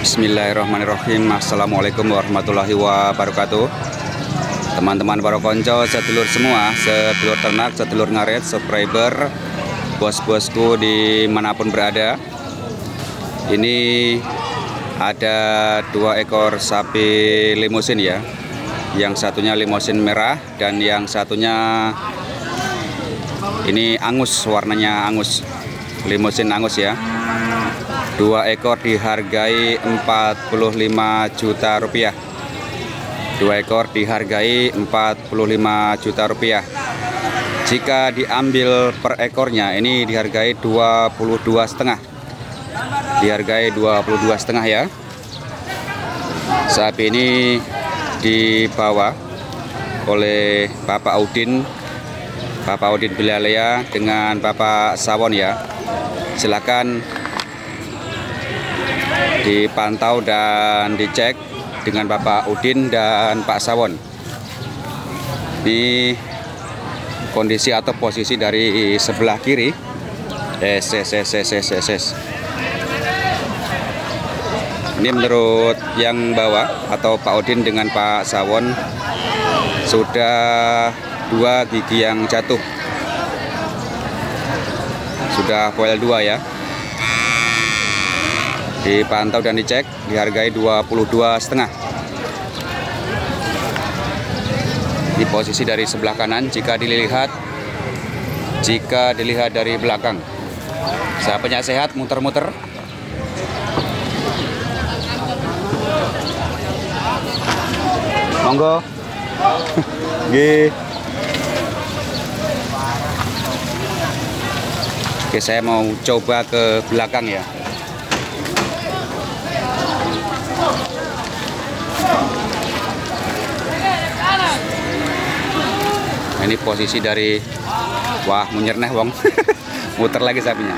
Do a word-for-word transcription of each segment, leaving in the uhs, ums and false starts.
Bismillahirrahmanirrahim. Assalamualaikum warahmatullahi wabarakatuh. Teman-teman para konco, sedulur semua, sedulur ternak, sedulur ngaret, subscriber, bos-bosku dimanapun berada. Ini ada dua ekor sapi limusin ya. Yang satunya limusin merah dan yang satunya ini angus, warnanya angus, limusin angus ya. Dua ekor dihargai empat puluh lima juta rupiah. Dua ekor dihargai empat puluh lima juta rupiah. Jika diambil per ekornya ini dihargai dua puluh dua setengah. Dihargai dua puluh dua setengah ya. Sapi ini dibawa oleh Bapak Udin, Bapak Udin Bilalea dengan Bapak Sawon ya. Silakan dipantau dan dicek dengan Bapak Udin dan Pak Sawon. Ini kondisi atau posisi dari sebelah kiri. Es, es, es, es, es, es, es. Ini menurut yang bawah atau Pak Udin dengan Pak Sawon sudah dua gigi yang jatuh. Sudah foil dua ya. Dipantau dan dicek, dihargai dua puluh dua setengah. Di posisi dari sebelah kanan jika dilihat jika dilihat dari belakang. Sapinya sehat, muter-muter. Monggo. Nggih. Oke, saya mau coba ke belakang ya. Ini posisi dari wah munyerneh wong. Muter lagi sapinya.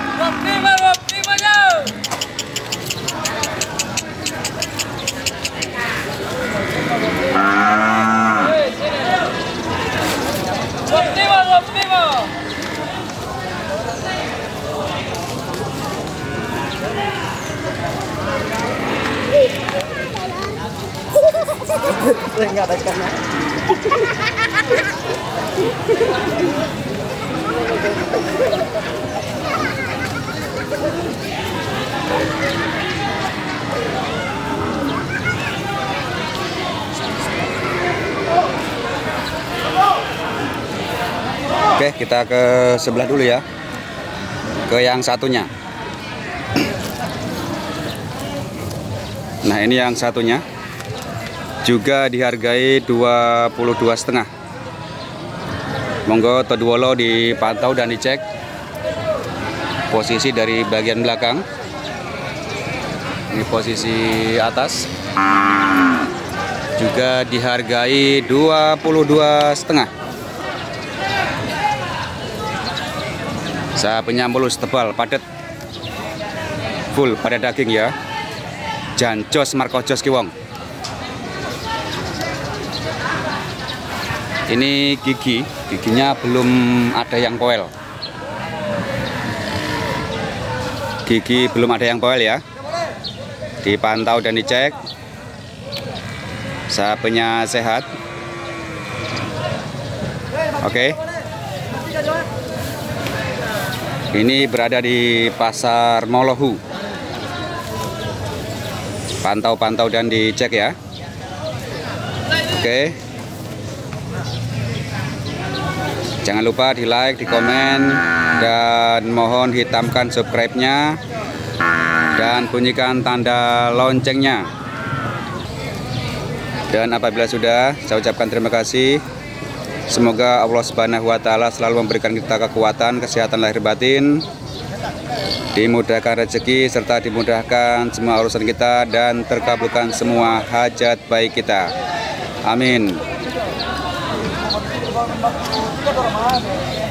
Enggak ada ikannya. Oke, kita ke sebelah dulu ya. Ke yang satunya. Nah, ini yang satunya. Juga dihargai dua puluh dua setengah. Monggo Toduolo dipantau dan dicek posisi dari bagian belakang. Ini posisi atas. Juga dihargai dua puluh dua setengah. Sapinya mulus, tebal, padat, full pada daging ya. Jancos markojos kiwong. Ini gigi, giginya belum ada yang poel. Gigi belum ada yang poel ya. Dipantau dan dicek. Sapinya sehat. Oke. Ini berada di Pasar Molohu. Pantau-pantau dan dicek ya. Oke. Jangan lupa di like, di komen, dan mohon hitamkan subscribe-nya dan bunyikan tanda loncengnya. Dan apabila sudah, saya ucapkan terima kasih. Semoga Allah Subhanahu wa Ta'ala selalu memberikan kita kekuatan, kesehatan lahir batin, dimudahkan rezeki serta dimudahkan semua urusan kita dan terkabulkan semua hajat baik kita. Amin.